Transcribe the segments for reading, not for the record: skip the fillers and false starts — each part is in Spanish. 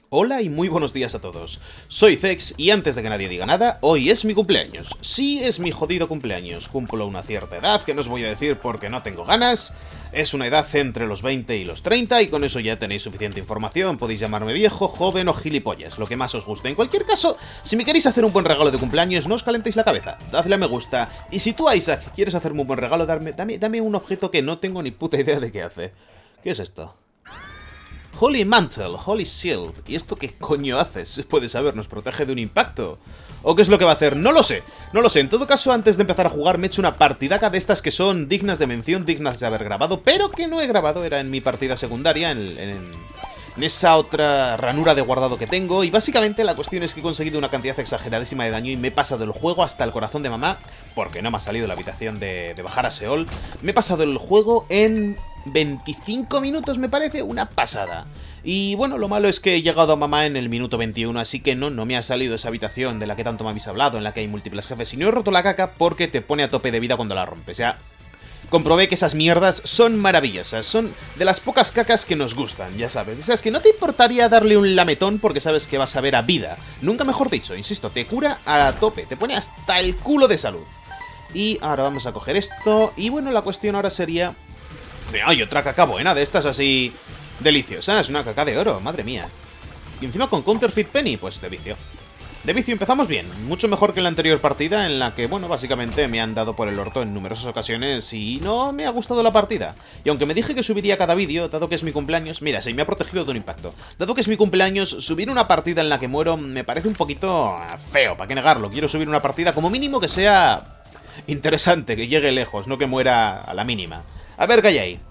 Hola y muy buenos días a todos. Soy Zex y antes de que nadie diga nada, hoy es mi cumpleaños. Sí, es mi jodido cumpleaños. Cumplo una cierta edad que no os voy a decir porque no tengo ganas. Es una edad entre los 20 y los 30 y con eso ya tenéis suficiente información. Podéis llamarme viejo, joven o gilipollas, lo que más os guste. En cualquier caso, si me queréis hacer un buen regalo de cumpleaños, no os calentéis la cabeza. Dadle a me gusta. Y si tú, Isaac, quieres hacerme un buen regalo, dame un objeto que no tengo ni puta idea de qué hace. ¿Qué es esto? Holy Mantle, Holy Shield. ¿Y esto qué coño haces? Puedes saber, ¿nos protege de un impacto? ¿O qué es lo que va a hacer? No lo sé, no lo sé. En todo caso, antes de empezar a jugar me he hecho una partidaca de estas que son dignas de mención, dignas de haber grabado, pero que no he grabado. Era en mi partida secundaria, en esa otra ranura de guardado que tengo. Y básicamente la cuestión es que he conseguido una cantidad exageradísima de daño y me he pasado el juego hasta el corazón de mamá, porque no me ha salido la habitación de bajar a Seol. Me he pasado el juego en 25 minutos, me parece, una pasada. Y bueno, lo malo es que he llegado a mamá en el minuto 21, así que no me ha salido esa habitación de la que tanto me habéis hablado, en la que hay múltiples jefes. Y no he roto la caca porque te pone a tope de vida cuando la rompes. Ya comprobé que esas mierdas son maravillosas, son de las pocas cacas que nos gustan, ya sabes. De esas que no te importaría darle un lametón porque sabes que vas a ver a vida. Nunca mejor dicho, insisto, te cura a tope, te pone hasta el culo de salud. Y ahora vamos a coger esto, y bueno, la cuestión ahora sería... Hay otra caca buena de estas así... deliciosas, una caca de oro, madre mía. Y encima con Counterfeit Penny, pues de vicio. De vicio empezamos bien, mucho mejor que en la anterior partida en la que, bueno, básicamente me han dado por el orto en numerosas ocasiones y no me ha gustado la partida. Y aunque me dije que subiría cada vídeo, dado que es mi cumpleaños, mira, sí, me ha protegido de un impacto. Dado que es mi cumpleaños, subir una partida en la que muero me parece un poquito feo, ¿para qué negarlo? Quiero subir una partida como mínimo que sea interesante, que llegue lejos, no que muera a la mínima. A ver qué hay ahí.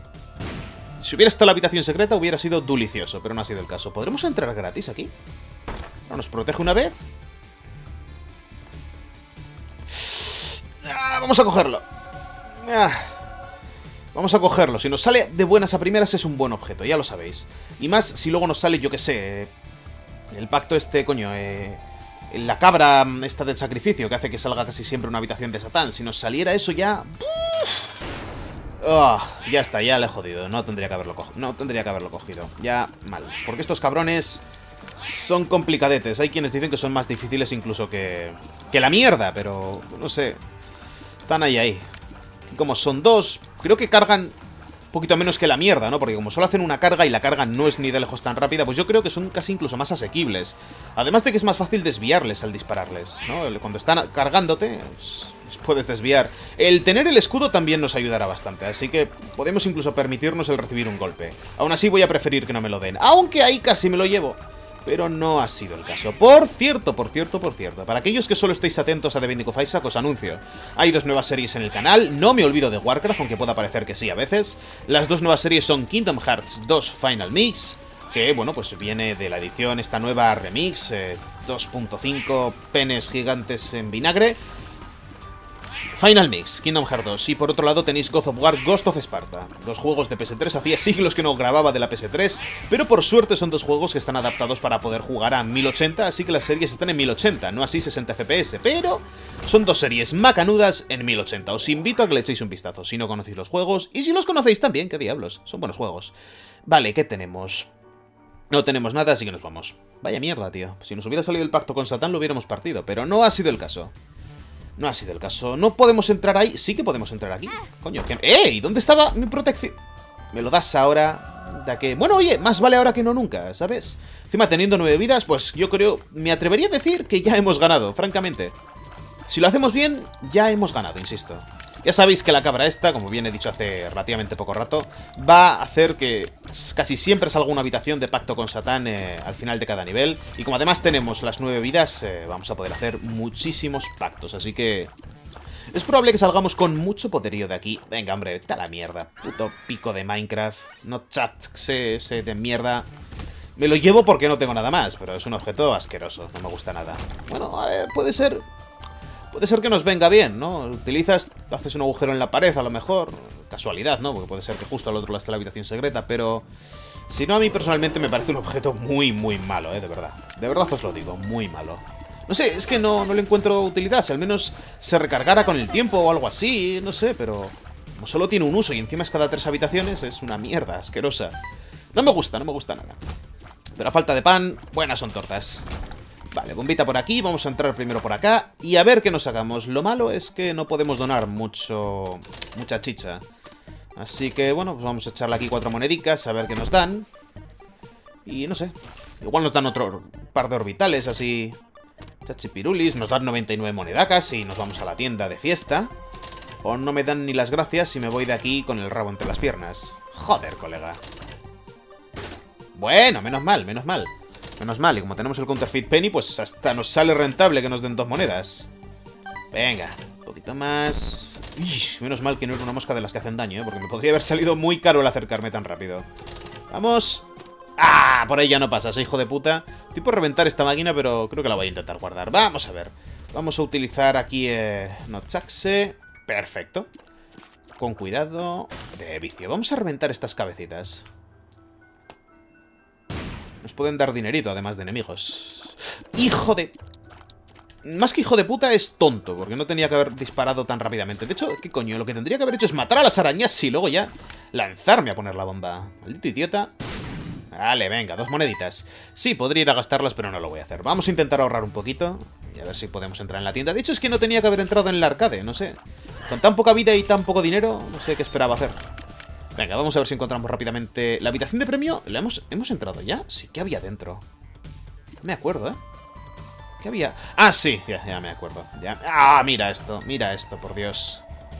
Si hubiera estado la habitación secreta hubiera sido delicioso, pero no ha sido el caso. ¿Podremos entrar gratis aquí? ¿No nos protege una vez? Vamos a cogerlo. Vamos a cogerlo. Si nos sale de buenas a primeras es un buen objeto, ya lo sabéis. Y más si luego nos sale, yo que sé, el pacto este, coño, la cabra esta del sacrificio, que hace que salga casi siempre una habitación de Satán. Si nos saliera eso ya... ya está, ya le he jodido. No tendría que haberlo cogido. Ya, mal. Porque estos cabrones son complicadetes. Hay quienes dicen que son más difíciles incluso que la mierda, pero no sé. Están ahí. Como son dos, creo que cargan un poquito menos que la mierda, ¿no? Porque como solo hacen una carga y la carga no es ni de lejos tan rápida, pues yo creo que son casi incluso más asequibles. Además de que es más fácil desviarles al dispararles, ¿no? Cuando están cargándote... puedes desviar. El tener el escudo también nos ayudará bastante, así que podemos incluso permitirnos el recibir un golpe. Aún así voy a preferir que no me lo den, aunque ahí casi me lo llevo. Pero no ha sido el caso. Por cierto, para aquellos que solo estéis atentos a The Binding of Isaac, os anuncio. Hay dos nuevas series en el canal, no me olvido de Warcraft, aunque pueda parecer que sí a veces. Las dos nuevas series son Kingdom Hearts 2 Final Mix, que, bueno, pues viene de la edición esta nueva remix, 2.5 penes gigantes en vinagre. Final Mix, Kingdom Hearts 2. Y por otro lado tenéis God of War, Ghost of Sparta. Dos juegos de PS3, hacía siglos que no grababa de la PS3, pero por suerte son dos juegos que están adaptados para poder jugar a 1080, así que las series están en 1080, no así 60 FPS, pero son dos series macanudas en 1080. Os invito a que le echéis un vistazo si no conocéis los juegos, y si los conocéis también, qué diablos, son buenos juegos. Vale, ¿qué tenemos? No tenemos nada, así que nos vamos. Vaya mierda, tío. Si nos hubiera salido el pacto con Satán lo hubiéramos partido, pero no ha sido el caso. No ha sido el caso. No podemos entrar ahí. Sí que podemos entrar aquí. Coño, ¿qué? ¿Y dónde estaba mi protección? Me lo das ahora. De que... Bueno, oye, más vale ahora que no nunca, ¿sabes? Encima teniendo 9 vidas, pues yo creo... Me atrevería a decir que ya hemos ganado, francamente. Si lo hacemos bien, ya hemos ganado, insisto. Ya sabéis que la cabra esta, como bien he dicho hace relativamente poco rato, va a hacer que casi siempre salga una habitación de pacto con Satán al final de cada nivel. Y como además tenemos las 9 vidas, vamos a poder hacer muchísimos pactos. Así que es probable que salgamos con mucho poderío de aquí. Venga, hombre, vete a la mierda. Puto pico de Minecraft. No chat, sé de mierda. Me lo llevo porque no tengo nada más, pero es un objeto asqueroso. No me gusta nada. Bueno, a ver, puede ser que nos venga bien, ¿no? Utilizas, haces un agujero en la pared, a lo mejor. Casualidad, ¿no? Porque puede ser que justo al otro lado esté la habitación secreta, pero... Si no, a mí personalmente me parece un objeto muy, muy malo, de verdad. De verdad os lo digo, muy malo. No sé, es que no le encuentro utilidad. Si al menos se recargara con el tiempo o algo así, no sé, pero... Como solo tiene un uso y encima es cada 3 habitaciones, es una mierda asquerosa. No me gusta nada. Pero a falta de pan, buenas son tortas. Vale, bombita por aquí, vamos a entrar primero por acá y a ver qué nos sacamos. Lo malo es que no podemos donar mucha chicha. Así que, bueno, pues vamos a echarle aquí 4 monedicas, a ver qué nos dan. Y no sé, igual nos dan otro par de orbitales, así... Chachipirulis, nos dan 99 monedacas y nos vamos a la tienda de fiesta. O no me dan ni las gracias si me voy de aquí con el rabo entre las piernas. Joder, colega. Bueno, menos mal, menos mal. Menos mal, y como tenemos el Counterfeit Penny, pues hasta nos sale rentable que nos den 2 monedas. Venga, un poquito más. Uy, menos mal que no era una mosca de las que hacen daño, porque me podría haber salido muy caro el acercarme tan rápido. Vamos. ¡Ah! Por ahí ya no pasas, hijo de puta. Estoy por reventar esta máquina, pero creo que la voy a intentar guardar. Vamos a ver. Vamos a utilizar aquí Notchaxe. Perfecto. Con cuidado de vicio. Vamos a reventar estas cabecitas. Nos pueden dar dinerito, además de enemigos. ¡Hijo de...! Más que hijo de puta, es tonto, porque no tenía que haber disparado tan rápidamente. De hecho, ¿qué coño? Lo que tendría que haber hecho es matar a las arañas y luego ya lanzarme a poner la bomba. Maldito idiota. Vale, venga, 2 moneditas. Sí, podría ir a gastarlas, pero no lo voy a hacer. Vamos a intentar ahorrar un poquito y a ver si podemos entrar en la tienda. De hecho, es que no tenía que haber entrado en el arcade, no sé. Con tan poca vida y tan poco dinero, no sé qué esperaba hacer. Venga, vamos a ver si encontramos rápidamente la habitación de premio. ¿La hemos entrado ya? Sí, ¿qué había dentro? No me acuerdo, ¿eh? ¿Qué había? Ah, sí, ya me acuerdo. Ya. Ah, mira esto, por Dios.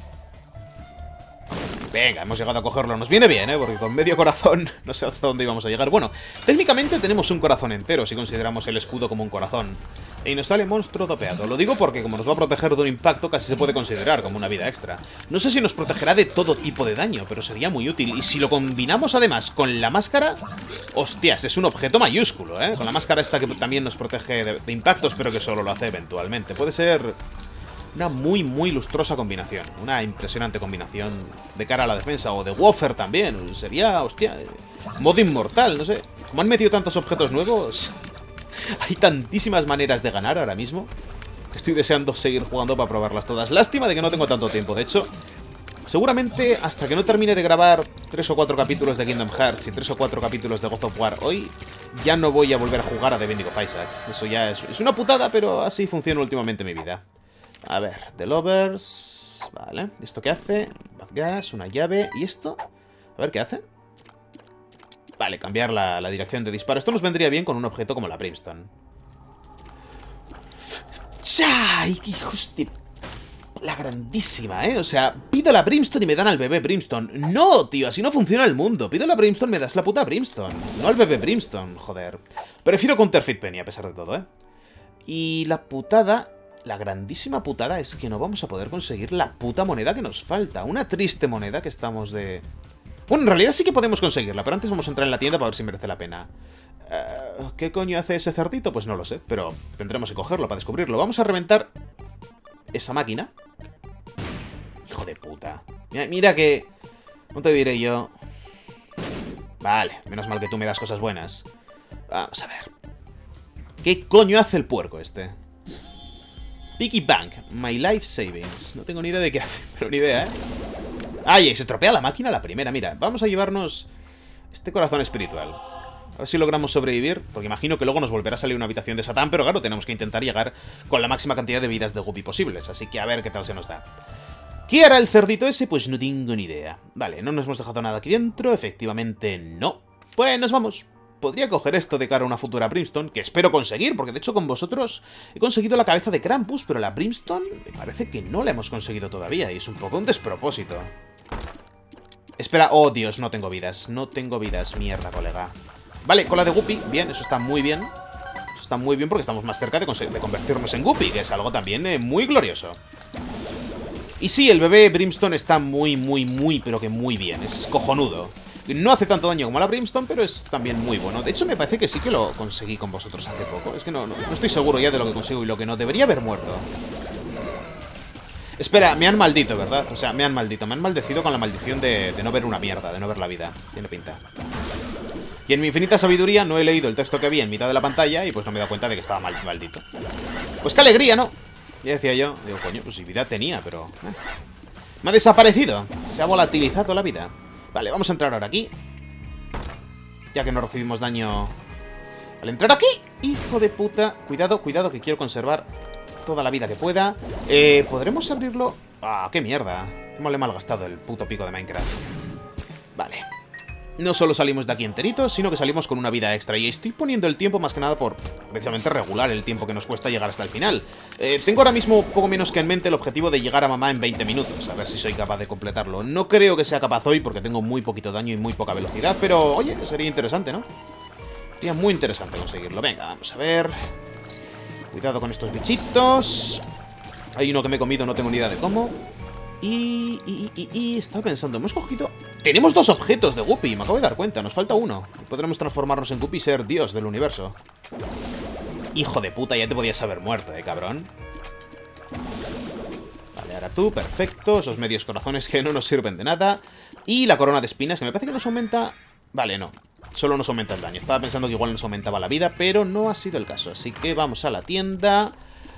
Venga, hemos llegado a cogerlo. Nos viene bien, ¿eh? Porque con medio corazón no sé hasta dónde íbamos a llegar. Bueno, técnicamente tenemos un corazón entero si consideramos el escudo como un corazón. Y nos sale monstruo dopeado. Lo digo porque como nos va a proteger de un impacto, casi se puede considerar como una vida extra. No sé si nos protegerá de todo tipo de daño, pero sería muy útil. Y si lo combinamos además con la máscara... Hostias, es un objeto mayúsculo, ¿eh? Con la máscara esta que también nos protege de impactos, pero que solo lo hace eventualmente. Puede ser... una muy, muy lustrosa combinación. Una impresionante combinación de cara a la defensa. O de Woofer también. Sería, hostia, modo inmortal, no sé. Como han metido tantos objetos nuevos, hay tantísimas maneras de ganar ahora mismo que estoy deseando seguir jugando para probarlas todas. Lástima de que no tengo tanto tiempo. De hecho, seguramente hasta que no termine de grabar 3 o 4 capítulos de Kingdom Hearts y 3 o 4 capítulos de God of War hoy, ya no voy a volver a jugar a The Binding of Isaac. Eso ya es una putada, pero así funciona últimamente mi vida. A ver, The Lovers... Vale, ¿esto qué hace? Bad Gas, una llave... ¿Y esto? A ver, ¿qué hace? Vale, cambiar la dirección de disparo. Esto nos vendría bien con un objeto como la Brimstone. ¡Ay, qué hijos de... la grandísima, ¿eh? O sea, pido la Brimstone y me dan al bebé Brimstone. ¡No, tío! Así no funciona el mundo. Pido la Brimstone, me das la puta Brimstone. No al bebé Brimstone, joder. Prefiero Counterfeit Penny, a pesar de todo, ¿eh? Y la putada... la grandísima putada es que no vamos a poder conseguir la puta moneda que nos falta. Una triste moneda que estamos de... Bueno, en realidad sí que podemos conseguirla, pero antes vamos a entrar en la tienda para ver si merece la pena. ¿Qué coño hace ese cerdito? Pues no lo sé, pero tendremos que cogerlo para descubrirlo. Vamos a reventar esa máquina. Hijo de puta. Mira que... no te diré yo... Vale, menos mal que tú me das cosas buenas. Vamos a ver. ¿Qué coño hace el puerco este? Piggy Bank, My Life Savings. No tengo ni idea de qué hace, pero ni idea, ¿eh? ¡Ay! Se estropea la máquina la primera, mira. Vamos a llevarnos este corazón espiritual. A ver si logramos sobrevivir, porque imagino que luego nos volverá a salir una habitación de Satán, pero claro, tenemos que intentar llegar con la máxima cantidad de vidas de Guppy posibles, así que a ver qué tal se nos da. ¿Qué hará el cerdito ese? Pues no tengo ni idea. Vale, no nos hemos dejado nada aquí dentro, efectivamente no. Pues nos vamos. Podría coger esto de cara a una futura Brimstone, que espero conseguir, porque de hecho con vosotros he conseguido la cabeza de Krampus, pero la Brimstone me parece que no la hemos conseguido todavía, y es un poco un despropósito. Espera, oh Dios, no tengo vidas, mierda, colega. Vale, cola de Guppy, bien, eso está muy bien. Eso está muy bien porque estamos más cerca de convertirnos en Guppy, que es algo también muy glorioso. Y sí, el bebé Brimstone está muy, pero que muy bien, es cojonudo. No hace tanto daño como la Brimstone, pero es también muy bueno. De hecho, me parece que sí que lo conseguí con vosotros hace poco. Es que no estoy seguro ya de lo que consigo y lo que no. Debería haber muerto. Espera, me han maldito, ¿verdad? O sea, me han maldito. Me han maldecido con la maldición de no ver una mierda, de no ver la vida. Tiene pinta. Y en mi infinita sabiduría no he leído el texto que había en mitad de la pantalla y pues no me he dado cuenta de que estaba maldito. Pues qué alegría, ¿no? Ya decía yo. Digo, coño, pues si vida tenía, pero... me ha desaparecido. Se ha volatilizado la vida. Vale, vamos a entrar ahora aquí. Ya que no recibimos daño Al entrar aquí, hijo de puta. Cuidado, cuidado, que quiero conservar toda la vida que pueda. ¿Podremos abrirlo? Ah, qué mierda. Cómo le he malgastado el puto pico de Minecraft. Vale. No solo salimos de aquí enteritos, sino que salimos con una vida extra. Y estoy poniendo el tiempo más que nada por precisamente regular el tiempo que nos cuesta llegar hasta el final. Tengo ahora mismo poco menos que en mente el objetivo de llegar a mamá en 20 minutos. A ver si soy capaz de completarlo. No creo que sea capaz hoy porque tengo muy poquito daño y muy poca velocidad. Pero, oye, sería interesante, ¿no? Sería muy interesante conseguirlo. Venga, vamos a ver. Cuidado con estos bichitos. Hay uno que me he comido, no tengo ni idea de cómo. Y estaba pensando, hemos cogido... Tenemos 2 objetos de Guppy, me acabo de dar cuenta, nos falta uno. Podremos transformarnos en Guppy y ser Dios del universo. Hijo de puta, ya te podías haber muerto, cabrón. Vale, ahora tú, perfecto. Esos medios corazones que no nos sirven de nada. Y la corona de espinas, que me parece que nos aumenta... Vale, no, solo nos aumenta el daño. Estaba pensando que igual nos aumentaba la vida, pero no ha sido el caso. Así que vamos a la tienda.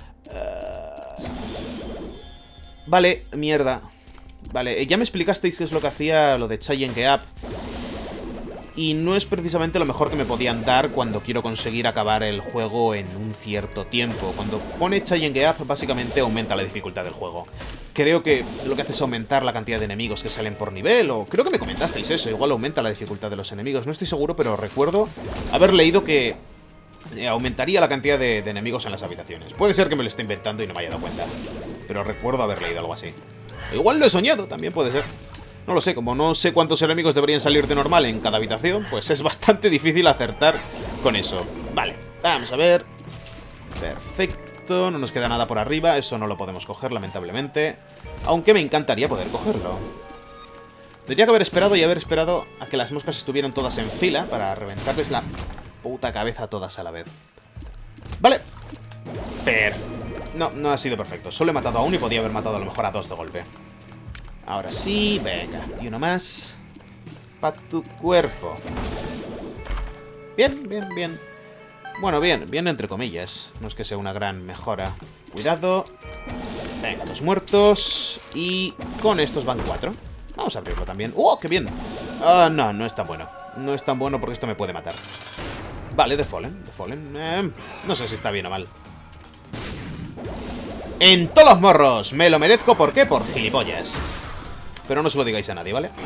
Vale, mierda. Vale, ya me explicasteis qué es lo que hacía lo de Challenge Up. Y no es precisamente lo mejor que me podían dar cuando quiero conseguir acabar el juego en un cierto tiempo. Cuando pone Challenge Up, básicamente aumenta la dificultad del juego. Creo que lo que hace es aumentar la cantidad de enemigos que salen por nivel, o creo que me comentasteis eso, igual aumenta la dificultad de los enemigos. No estoy seguro, pero recuerdo haber leído que aumentaría la cantidad de enemigos en las habitaciones. Puede ser que me lo esté inventando y no me haya dado cuenta, pero recuerdo haber leído algo así. Igual lo he soñado, también puede ser. No lo sé, como no sé cuántos enemigos deberían salir de normal en cada habitación, pues es bastante difícil acertar con eso. Vale, vamos a ver. Perfecto, no nos queda nada por arriba, eso no lo podemos coger, lamentablemente. Aunque me encantaría poder cogerlo. Tendría que haber esperado y haber esperado a que las moscas estuvieran todas en fila para reventarles la puta cabeza a todas a la vez. Vale. No, no ha sido perfecto. Solo he matado a uno y podía haber matado a lo mejor a 2 de golpe. Ahora sí, venga. Y uno más. Pa' tu cuerpo. Bien, bien, bien. Bueno, bien, bien entre comillas. No es que sea una gran mejora. Cuidado. Venga, 2 muertos. Y con estos van 4. Vamos a abrirlo también. ¡Oh, qué bien! Ah, no, no es tan bueno. No es tan bueno porque esto me puede matar. Vale, The Fallen. The Fallen. No sé si está bien o mal. ¡En todos los morros! Me lo merezco, ¿por qué? Por gilipollas. Pero no se lo digáis a nadie, ¿vale?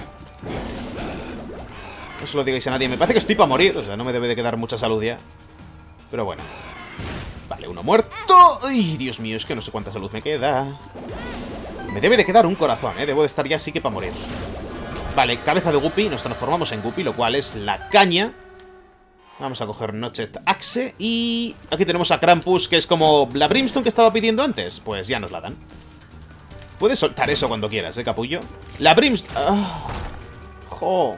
No se lo digáis a nadie. Me parece que estoy para morir. O sea, no me debe de quedar mucha salud ya. Pero bueno. Vale, uno muerto. ¡Ay, Dios mío! Es que no sé cuánta salud me queda. Me debe de quedar un corazón, ¿eh? Debo de estar ya así que para morir. Vale, cabeza de Guppy. Nos transformamos en Guppy, lo cual es la caña. Vamos a coger Notched Axe. Y aquí tenemos a Krampus, que es como la Brimstone que estaba pidiendo antes. Pues ya nos la dan. Puedes soltar eso cuando quieras, capullo. La Brimstone... ¡Ah! ¡Jo!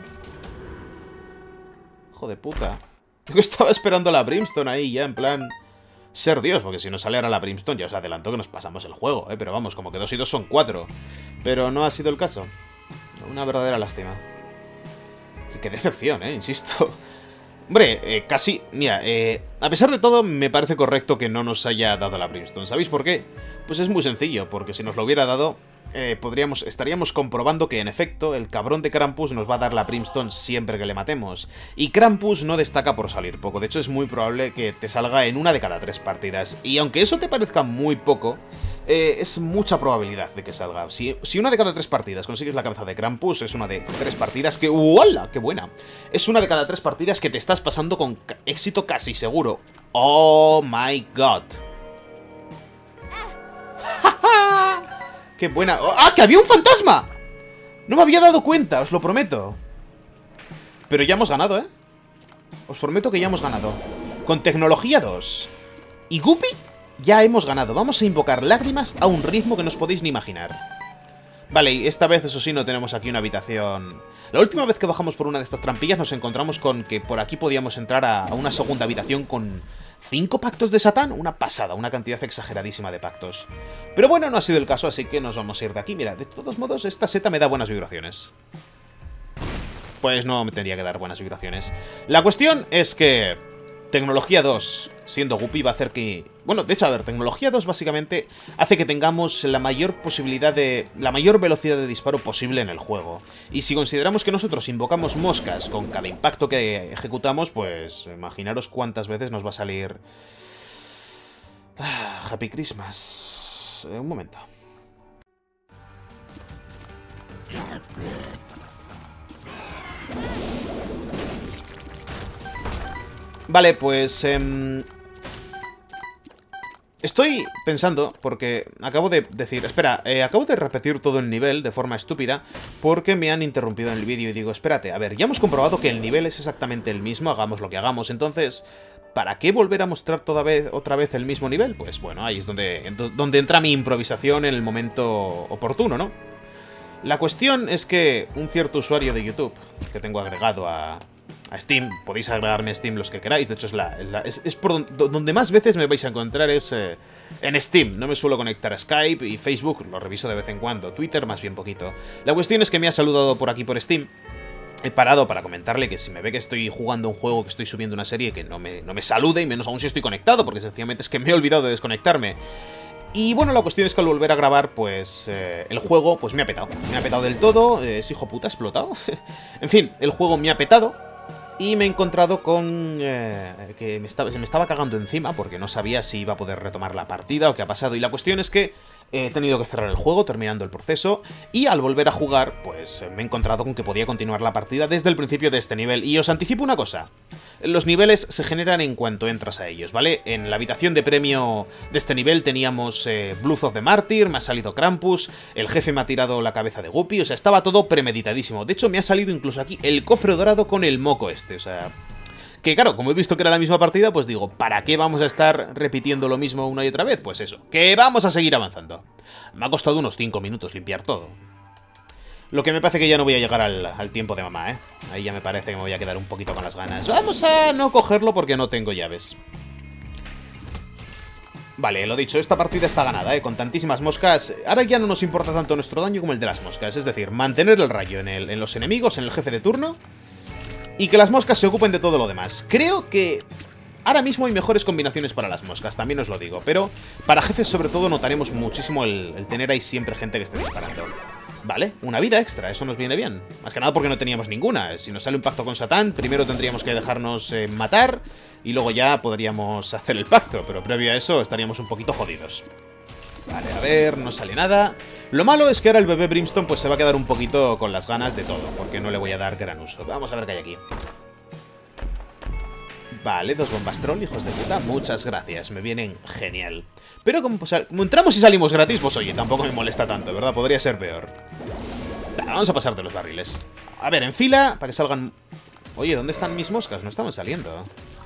¡Hijo de puta! Yo estaba esperando a la Brimstone ahí ya, en plan... Ser Dios, porque si nos sale ahora la Brimstone ya os adelanto que nos pasamos el juego, Pero vamos, como que 2 y 2 son 4. Pero no ha sido el caso. Una verdadera lástima. Qué decepción, insisto. Hombre, casi... Mira, a pesar de todo, me parece correcto que no nos haya dado la Brimstone. ¿Sabéis por qué? Pues es muy sencillo, porque si nos lo hubiera dado... estaríamos comprobando que, en efecto, el cabrón de Krampus nos va a dar la Brimstone siempre que le matemos. Y Krampus no destaca por salir poco. De hecho, es muy probable que te salga en una de cada 3 partidas. Y aunque eso te parezca muy poco, es mucha probabilidad de que salga. Si una de cada 3 partidas consigues la cabeza de Krampus, es una de 3 partidas que... ¡Uala! ¡Qué buena! Es una de cada 3 partidas que te estás pasando con éxito casi seguro. ¡Oh, my God! ¡Qué buena! ¡Ah, que había un fantasma! No me había dado cuenta, os lo prometo. Pero ya hemos ganado, Os prometo que ya hemos ganado. Con tecnología 2 y Guppy, ya hemos ganado. Vamos a invocar lágrimas a un ritmo que no os podéis ni imaginar. Vale, y esta vez, eso sí, no tenemos aquí una habitación... La última vez que bajamos por una de estas trampillas nos encontramos con que por aquí podíamos entrar a una segunda habitación con 5 pactos de Satán. Una pasada, una cantidad exageradísima de pactos. Pero bueno, no ha sido el caso, así que nos vamos a ir de aquí. Mira, de todos modos, esta seta me da buenas vibraciones. Pues no me tendría que dar buenas vibraciones. La cuestión es que... Tecnología 2. siendo Guppy, va a hacer que... Bueno, de hecho, a ver, tecnología 2 básicamente hace que tengamos la mayor posibilidad de... la mayor velocidad de disparo posible en el juego. Y si consideramos que nosotros invocamos moscas con cada impacto que ejecutamos, pues imaginaros cuántas veces nos va a salir... Happy Christmas. Un momento. Vale, pues... estoy pensando, porque acabo de decir... Espera, acabo de repetir todo el nivel de forma estúpida porque me han interrumpido en el vídeo y digo, espérate, a ver, ya hemos comprobado que el nivel es exactamente el mismo, hagamos lo que hagamos, entonces... ¿Para qué volver a mostrar otra vez el mismo nivel? Pues bueno, ahí es donde entra mi improvisación en el momento oportuno, ¿no? La cuestión es que un cierto usuario de YouTube que tengo agregado a Steam, podéis agregarme a Steam los que queráis, de hecho es por donde más veces me vais a encontrar es en Steam. No me suelo conectar a Skype y Facebook, lo reviso de vez en cuando, Twitter más bien poquito. La cuestión es que me ha saludado por aquí por Steam. He parado para comentarle que si me ve que estoy jugando un juego, que estoy subiendo una serie, que no me salude, y menos aún si estoy conectado, porque sencillamente es que me he olvidado de desconectarme. Y bueno, la cuestión es que al volver a grabar, pues el juego pues me ha petado. Me ha petado del todo, es hijo puta, explotado. En fin, el juego me ha petado y me he encontrado con que se me estaba cagando encima porque no sabía si iba a poder retomar la partida o qué ha pasado. Y la cuestión es que he tenido que cerrar el juego terminando el proceso y al volver a jugar, pues me he encontrado con que podía continuar la partida desde el principio de este nivel. Y os anticipo una cosa, los niveles se generan en cuanto entras a ellos, ¿vale? En la habitación de premio de este nivel teníamos Blood of the Martyr, me ha salido Krampus, el jefe me ha tirado la cabeza de Guppy, o sea, estaba todo premeditadísimo. De hecho, me ha salido incluso aquí el cofre dorado con el moco este, o sea... Que claro, como he visto que era la misma partida, pues digo, ¿para qué vamos a estar repitiendo lo mismo una y otra vez? Pues eso, que vamos a seguir avanzando. Me ha costado unos 5 minutos limpiar todo. Lo que me parece que ya no voy a llegar al tiempo de mamá, ¿eh? Ahí ya me parece que me voy a quedar un poquito con las ganas. Vamos a no cogerlo porque no tengo llaves. Vale, lo dicho, esta partida está ganada, con tantísimas moscas. Ahora ya no nos importa tanto nuestro daño como el de las moscas. Es decir, mantener el rayo en los enemigos, en el jefe de turno... Y que las moscas se ocupen de todo lo demás. Creo que ahora mismo hay mejores combinaciones para las moscas, también os lo digo. Pero para jefes sobre todo notaremos muchísimo el tener ahí siempre gente que esté disparando. Vale, una vida extra, eso nos viene bien. Más que nada porque no teníamos ninguna. Si nos sale un pacto con Satán, primero tendríamos que dejarnos matar y luego ya podríamos hacer el pacto. Pero previo a eso estaríamos un poquito jodidos. Vale, a ver, no sale nada. Lo malo es que ahora el bebé Brimstone pues se va a quedar un poquito con las ganas de todo, porque no le voy a dar gran uso. Vamos a ver qué hay aquí. Vale, 2 bombas troll, hijos de puta. Muchas gracias, me vienen genial. Pero como entramos y salimos gratis, pues oye, tampoco me molesta tanto, ¿verdad? Podría ser peor. Vamos a pasar de los barriles. A ver, en fila, para que salgan... Oye, ¿dónde están mis moscas? No estaban saliendo.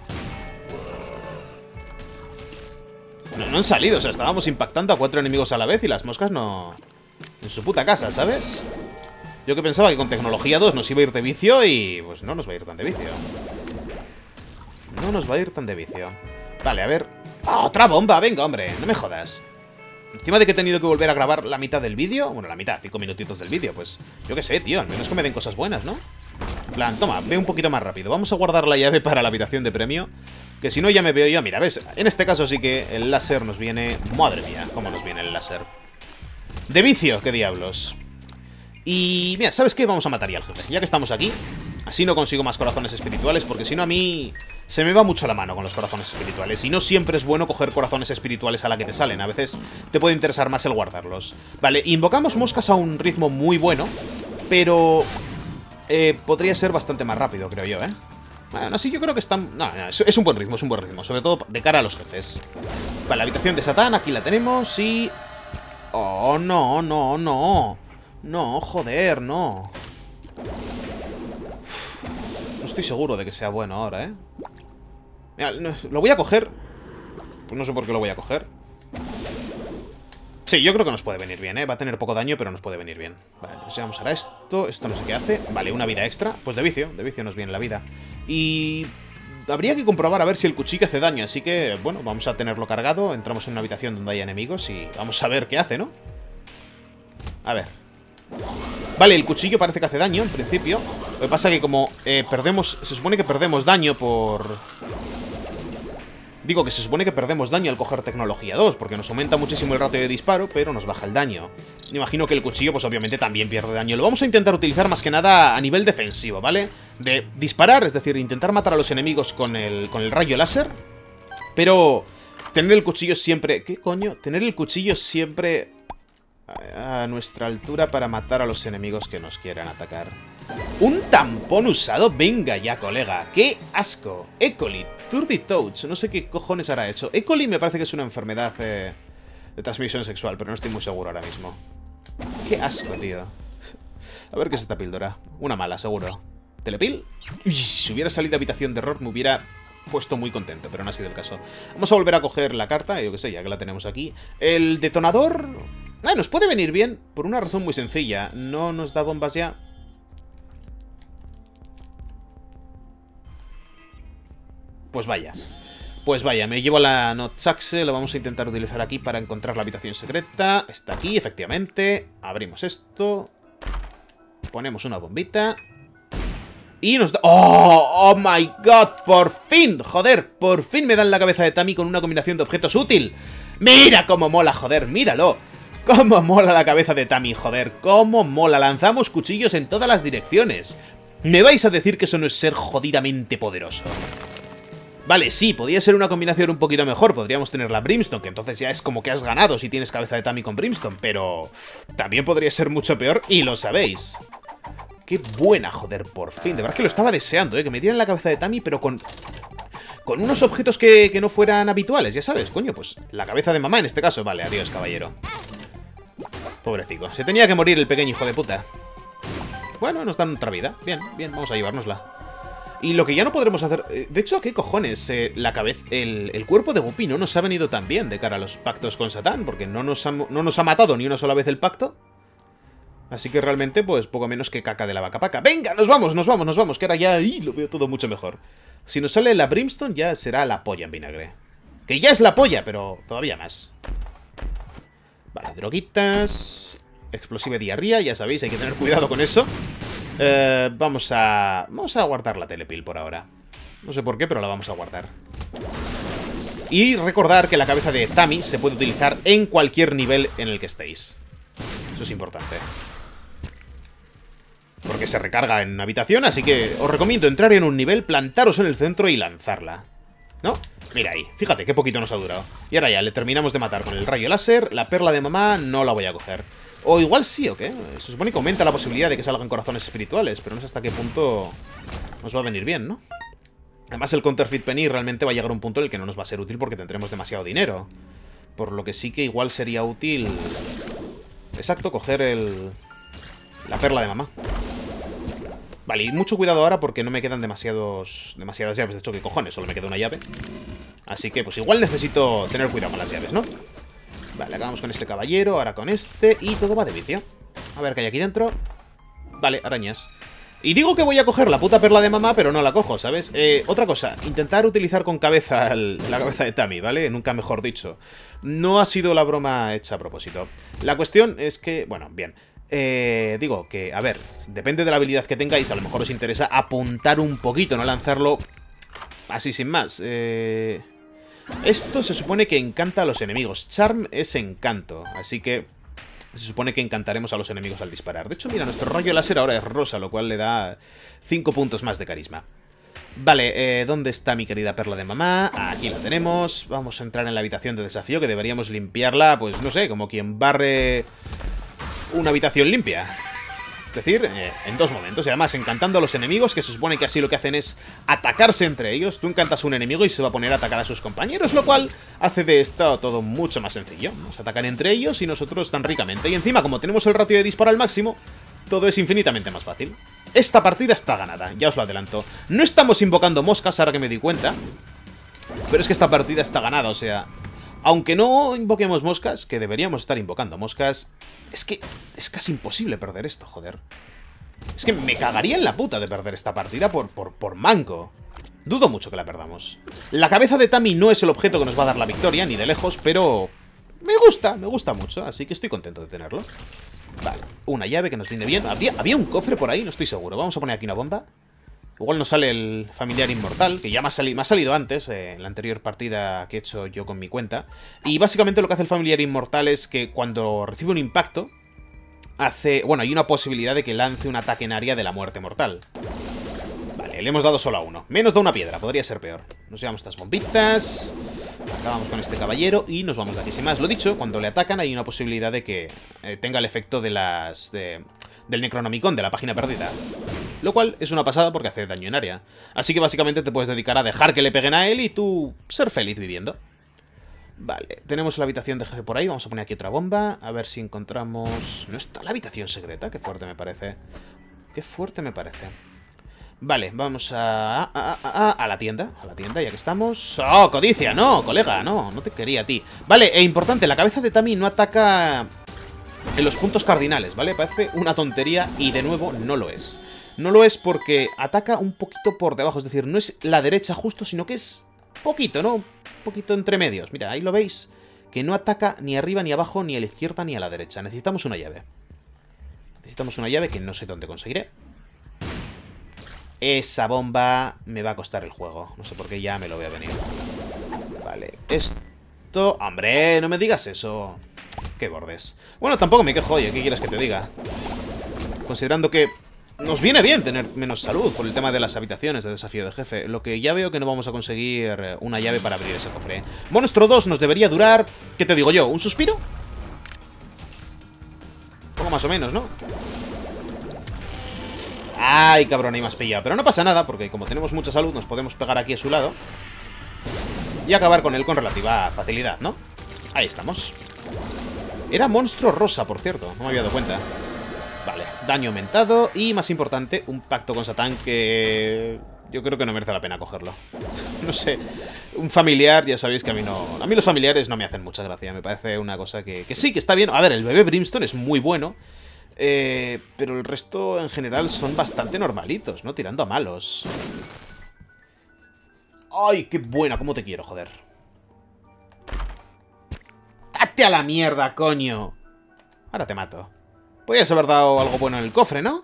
No han salido, o sea, estábamos impactando a 4 enemigos a la vez y las moscas no... En su puta casa, ¿sabes? Yo que pensaba que con tecnología 2 nos iba a ir de vicio y... Pues no nos va a ir tan de vicio. No nos va a ir tan de vicio. Vale, a ver... ¡Ah, otra bomba! Venga, hombre, no me jodas. Encima de que he tenido que volver a grabar la mitad del vídeo... Bueno, la mitad, 5 minutitos del vídeo, pues... Yo qué sé, tío, al menos que me den cosas buenas, ¿no? En plan, toma, ve un poquito más rápido. Vamos a guardar la llave para la habitación de premio. Que si no ya me veo yo. Mira, ¿ves? En este caso sí que el láser nos viene... Madre mía, cómo nos viene el láser. De vicio, qué diablos. Y mira, ¿sabes qué? Vamos a matar ya al jefe. Ya que estamos aquí, así no consigo más corazones espirituales, porque si no a mí se me va mucho la mano con los corazones espirituales. Y no siempre es bueno coger corazones espirituales a la que te salen. A veces te puede interesar más el guardarlos. Vale, invocamos moscas a un ritmo muy bueno, pero podría ser bastante más rápido, creo yo, ¿eh? Bueno, así yo creo que están... No, es un buen ritmo, sobre todo de cara a los jefes. Vale, la habitación de Satán, aquí la tenemos y... Oh, no, no, no. No, joder, no. No estoy seguro de que sea bueno ahora, ¿eh? Mira, lo voy a coger. Pues no sé por qué lo voy a coger. Sí, yo creo que nos puede venir bien, ¿eh? Va a tener poco daño, pero nos puede venir bien. Vale, pues ya vamos a esto. Esto no sé qué hace. Vale, una vida extra. Pues de vicio nos viene la vida. Y... habría que comprobar a ver si el cuchillo hace daño. Así que, bueno, vamos a tenerlo cargado. Entramos en una habitación donde haya enemigos y vamos a ver qué hace, ¿no? A ver. Vale, el cuchillo parece que hace daño, en principio. Lo que pasa es que como perdemos... Se supone que perdemos daño por... Digo que se supone que perdemos daño al coger tecnología 2, porque nos aumenta muchísimo el ratio de disparo, pero nos baja el daño. Me imagino que el cuchillo, pues obviamente también pierde daño. Lo vamos a intentar utilizar más que nada a nivel defensivo, ¿vale? De disparar, es decir, intentar matar a los enemigos con el rayo láser, pero tener el cuchillo siempre... ¿Qué coño? Tener el cuchillo siempre a nuestra altura para matar a los enemigos que nos quieran atacar. ¿Un tampón usado? Venga ya, colega. ¡Qué asco! E. coli, Turditoads. No sé qué cojones hará hecho. E. coli me parece que es una enfermedad de transmisión sexual, pero no estoy muy seguro ahora mismo. ¡Qué asco, tío! A ver qué es esta píldora. Una mala, seguro. ¿Telepil? Uy, si hubiera salido habitación de error me hubiera puesto muy contento, pero no ha sido el caso. Vamos a volver a coger la carta, yo que sé, ya que la tenemos aquí. El detonador... nos puede venir bien por una razón muy sencilla. No nos da bombas ya... Pues vaya, me llevo la Notsaxe, lo vamos a intentar utilizar aquí para encontrar la habitación secreta. Está aquí, efectivamente. Abrimos esto. Ponemos una bombita. Y nos da... ¡Oh! ¡Oh, my God! ¡Por fin! ¡Joder! Por fin me dan la cabeza de Tami con una combinación de objetos útil. ¡Mira cómo mola, joder! ¡Míralo! ¡Cómo mola la cabeza de Tami, joder! ¡Cómo mola! Lanzamos cuchillos en todas las direcciones. ¿Me vais a decir que eso no es ser jodidamente poderoso? Vale, sí, podría ser una combinación un poquito mejor. Podríamos tener la Brimstone, que entonces ya es como que has ganado si tienes cabeza de Tami con Brimstone. Pero también podría ser mucho peor y lo sabéis. Qué buena, joder, por fin. De verdad que lo estaba deseando, que me dieran la cabeza de Tami, pero con unos objetos que no fueran habituales, ya sabes. Coño, pues la cabeza de mamá en este caso. Vale, adiós, caballero. Pobrecito. Se tenía que morir el pequeño hijo de puta. Bueno, nos dan otra vida. Bien, bien, vamos a llevárnosla. Y lo que ya no podremos hacer... De hecho, ¿qué cojones? La cabeza... El cuerpo de Guppy no nos ha venido tan bien de cara a los pactos con Satán, porque no nos ha matado ni una sola vez el pacto. Así que realmente, pues, poco menos que caca de la vaca paca. ¡Venga, nos vamos, nos vamos, nos vamos! Que ahora ya lo veo todo mucho mejor. Si nos sale la Brimstone, ya será la polla en vinagre. Que ya es la polla, pero todavía más. Vale, droguitas... Explosiva diarrea, ya sabéis, hay que tener cuidado con eso. Vamos a guardar la telepil por ahora. No sé por qué, pero la vamos a guardar. Y recordar que la cabeza de Tami se puede utilizar en cualquier nivel en el que estéis. Eso es importante. Porque se recarga en una habitación, así que os recomiendo entrar en un nivel, plantaros en el centro y lanzarla. ¿No? Mira ahí, fíjate qué poquito nos ha durado. Y ahora ya, le terminamos de matar con el rayo láser. La perla de mamá no la voy a coger. O igual sí, ¿o qué? Se supone que aumenta la posibilidad de que salgan corazones espirituales, pero no sé hasta qué punto nos va a venir bien, ¿no? Además, el Counterfeit Penny realmente va a llegar a un punto en el que no nos va a ser útil porque tendremos demasiado dinero. Por lo que sí que igual sería útil... Exacto, coger la perla de mamá. Vale, y mucho cuidado ahora porque no me quedan demasiadas llaves. De hecho, ¿qué cojones? Solo me queda una llave. Así que, pues igual necesito tener cuidado con las llaves, ¿no? Vale, acabamos con este caballero, ahora con este, y todo va de vicio. A ver qué hay aquí dentro. Vale, arañas. Y digo que voy a coger la puta perla de mamá, pero no la cojo, ¿sabes? Otra cosa, intentar utilizar con cabeza la cabeza de Tami, ¿vale? Nunca mejor dicho. No ha sido la broma hecha a propósito. La cuestión es que, bueno, bien. Digo que, a ver, depende de la habilidad que tengáis, a lo mejor os interesa apuntar un poquito, no lanzarlo así sin más. Esto se supone que encanta a los enemigos. Charm es encanto, así que se supone que encantaremos a los enemigos al disparar. De hecho, mira, nuestro rayo láser ahora es rosa, lo cual le da 5 puntos más de carisma. Vale, ¿dónde está mi querida perla de mamá? Aquí la tenemos. Vamos a entrar en la habitación de desafío, que deberíamos limpiarla, pues no sé, como quien barre una habitación limpia. Es decir, en 2 momentos. Y además, encantando a los enemigos, que se supone que así lo que hacen es atacarse entre ellos. Tú encantas a un enemigo y se va a poner a atacar a sus compañeros, lo cual hace de esto todo mucho más sencillo. Nos atacan entre ellos y nosotros tan ricamente. Y encima, como tenemos el ratio de disparo al máximo, todo es infinitamente más fácil. Esta partida está ganada, ya os lo adelanto. No estamos invocando moscas, ahora que me doy cuenta. Pero es que esta partida está ganada, o sea... Aunque no invoquemos moscas, que deberíamos estar invocando moscas, es que es casi imposible perder esto, joder. Es que me cagaría en la puta de perder esta partida por manco. Dudo mucho que la perdamos. La cabeza de Tami no es el objeto que nos va a dar la victoria, ni de lejos, pero me gusta mucho, así que estoy contento de tenerlo. Vale, una llave que nos viene bien. ¿Había un cofre por ahí? No estoy seguro. Vamos a poner aquí una bomba. Igual nos sale el familiar inmortal, que ya me ha salido antes, en la anterior partida que he hecho yo con mi cuenta. Y básicamente lo que hace el familiar inmortal es que cuando recibe un impacto, bueno, hay una posibilidad de que lance un ataque en área de la muerte mortal. Vale, le hemos dado solo a uno. Menos da una piedra, podría ser peor. Nos llevamos estas bombitas, acabamos con este caballero y nos vamos de aquí. Sin más, lo dicho, cuando le atacan hay una posibilidad de que tenga el efecto de del Necronomicon, de la página perdida. Lo cual es una pasada porque hace daño en área. Así que básicamente te puedes dedicar a dejar que le peguen a él y tú ser feliz viviendo. Vale, tenemos la habitación de jefe por ahí. Vamos a poner aquí otra bomba. A ver si encontramos... ¿No está la habitación secreta? Qué fuerte me parece. Qué fuerte me parece. Vale, vamos a la tienda. A la tienda, ya que estamos. ¡Oh, codicia! No, colega, no te quería a ti. Vale, importante, la cabeza de Tami no ataca en los puntos cardinales, ¿vale? Parece una tontería y de nuevo no lo es. No lo es porque ataca un poquito por debajo. Es decir, no es la derecha justo, sino que es poquito, ¿no? Un poquito entre medios. Mira, ahí lo veis. Que no ataca ni arriba, ni abajo, ni a la izquierda, ni a la derecha. Necesitamos una llave. Necesitamos una llave que no sé dónde conseguiré. Esa bomba me va a costar el juego. No sé por qué ya me lo voy a venir. Vale, esto... ¡Hombre, no me digas eso! ¡Qué bordes! Bueno, tampoco me quejo, oye, ¿qué quieres que te diga? Considerando que nos viene bien tener menos salud por el tema de las habitaciones de desafío de jefe. Lo que ya veo que no vamos a conseguir una llave para abrir ese cofre. Monstruo 2 nos debería durar... ¿Qué te digo yo? ¿Un suspiro? Un poco más o menos, ¿no? ¡Ay, cabrón! Ahí me has pillado. Pero no pasa nada, porque como tenemos mucha salud, nos podemos pegar aquí a su lado y acabar con él con relativa facilidad, ¿no? Ahí estamos. Era monstruo rosa, por cierto. No me había dado cuenta. Vale, daño aumentado y, más importante, un pacto con Satán que... yo creo que no merece la pena cogerlo. No sé, un familiar, ya sabéis que a mí no... A mí los familiares no me hacen mucha gracia. Me parece una cosa que sí, que está bien. A ver, el bebé Brimstone es muy bueno. Pero el resto en general son bastante normalitos, ¿no? Tirando a malos. ¡Ay, qué buena! ¿Cómo te quiero, joder? ¡Date a la mierda, coño! Ahora te mato. Podrías haber dado algo bueno en el cofre, ¿no?